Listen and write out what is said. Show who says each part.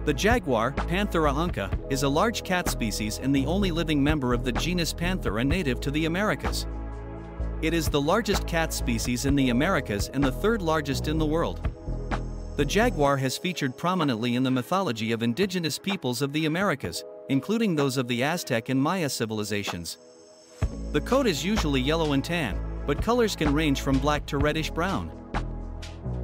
Speaker 1: The jaguar, Panthera onca, is a large cat species and the only living member of the genus Panthera native to the Americas. It is the largest cat species in the Americas and the third largest in the world. The jaguar has featured prominently in the mythology of indigenous peoples of the Americas, including those of the Aztec and Maya civilizations. The coat is usually yellow and tan, but colors can range from black to reddish brown.